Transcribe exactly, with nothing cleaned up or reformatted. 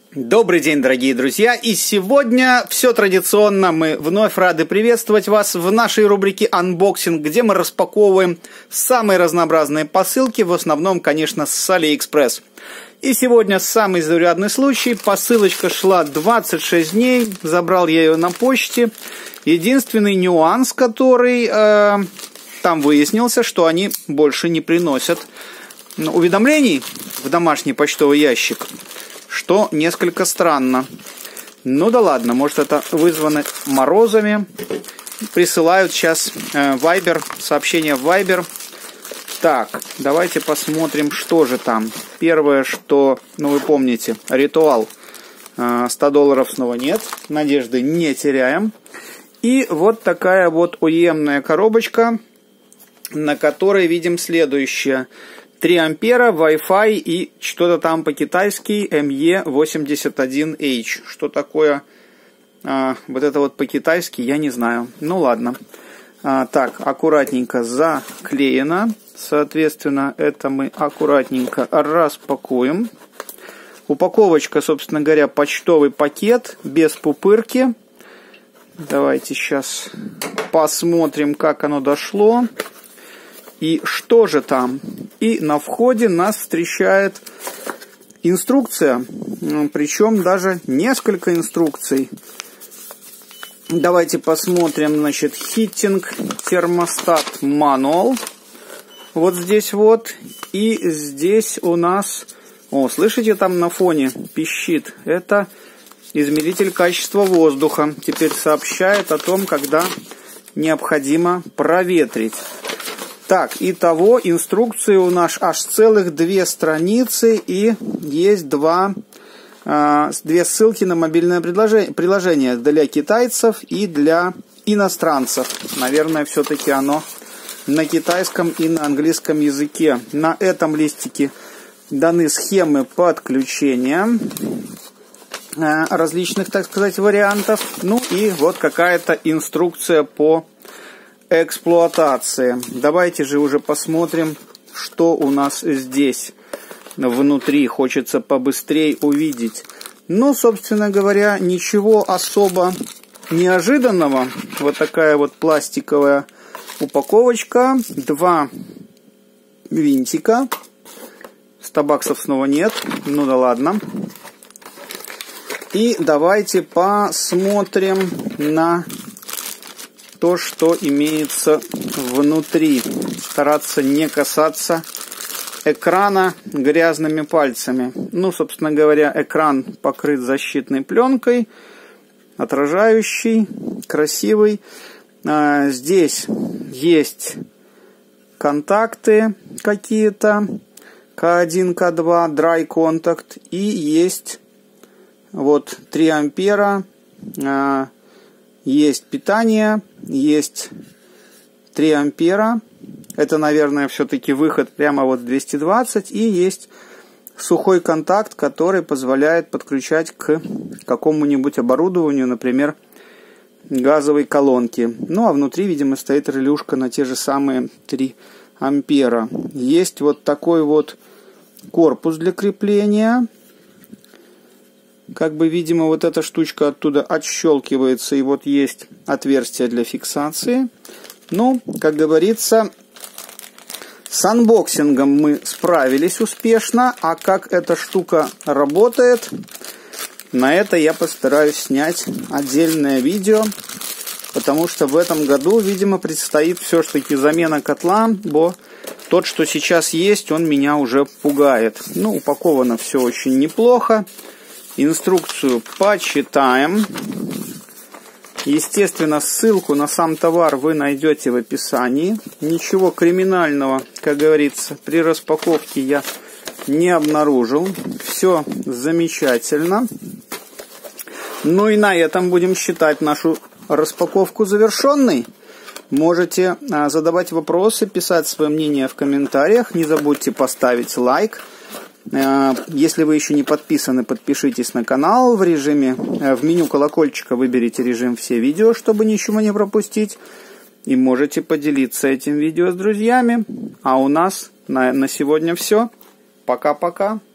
Добрый день, дорогие друзья, и сегодня все традиционно, мы вновь рады приветствовать вас в нашей рубрике «Анбоксинг», где мы распаковываем самые разнообразные посылки, в основном, конечно, с Алиэкспресс. И сегодня самый заурядный случай, посылочка шла двадцать шесть дней, забрал я ее на почте. Единственный нюанс, который э, там выяснился, что они больше не приносят уведомлений в домашний почтовый ящик, что несколько странно. Ну да ладно, может это вызвано морозами. Присылают сейчас э, Viber, сообщение в Viber. Так, давайте посмотрим, что же там. Первое, что, ну вы помните, ритуал. э, сто долларов снова нет, надежды не теряем. И вот такая вот уемная коробочка, на которой видим следующее. три ампера, Wi-Fi и что-то там по-китайски эм и восемьдесят один эйч. Что такое а, вот это вот по-китайски, я не знаю. Ну ладно. А, так, аккуратненько заклеено. Соответственно, это мы аккуратненько распакуем. Упаковочка, собственно говоря, почтовый пакет без пупырки. Давайте сейчас посмотрим, как оно дошло. И что же там? И на входе нас встречает инструкция, причем даже несколько инструкций. Давайте посмотрим, значит, Heating термостат Manual. Вот здесь вот. И здесь у нас... О, слышите, там на фоне пищит? Это измеритель качества воздуха. Теперь сообщает о том, когда необходимо проветрить. Так, итого инструкции у нас аж целых две страницы и есть два, э, две ссылки на мобильное приложение для китайцев и для иностранцев. Наверное, все-таки оно на китайском и на английском языке. На этом листике даны схемы подключения э, различных, так сказать, вариантов. Ну и вот какая-то инструкция по эксплуатации. Давайте же уже посмотрим, что у нас здесь внутри. Хочется побыстрее увидеть. Ну, собственно говоря, ничего особо неожиданного. Вот такая вот пластиковая упаковочка. Два винтика. сто баксов снова нет. Ну да ладно. И давайте посмотрим на то, что имеется внутри. Стараться не касаться экрана грязными пальцами. Ну, собственно говоря, экран покрыт защитной пленкой, отражающий, красивый. А, здесь есть контакты какие-то, ка один, ка два, Dry Contact, и есть вот три ампера, а, есть питание, есть три ампера. Это, наверное, все-таки выход прямо вот двести двадцать. И есть сухой контакт, который позволяет подключать к какому-нибудь оборудованию, например, газовой колонки. Ну, а внутри, видимо, стоит релюшка на те же самые три ампера. Есть вот такой вот корпус для крепления. Как бы, видимо, вот эта штучка оттуда отщелкивается, и вот есть отверстие для фиксации. Ну, как говорится, с анбоксингом мы справились успешно, а как эта штука работает, на это я постараюсь снять отдельное видео, потому что в этом году, видимо, предстоит все-таки замена котла, бо тот, что сейчас есть, он меня уже пугает. Ну, упаковано все очень неплохо. Инструкцию почитаем. Естественно, ссылку на сам товар вы найдете в описании. Ничего криминального, как говорится, при распаковке я не обнаружил. Все замечательно. Ну и на этом будем считать нашу распаковку завершенной. Можете задавать вопросы, писать свое мнение в комментариях. Не забудьте поставить лайк. Если вы еще не подписаны, подпишитесь на канал. В режиме, в меню колокольчика выберите режим «Все видео», чтобы ничего не пропустить. И можете поделиться этим видео с друзьями. А у нас на, на сегодня все. Пока-пока.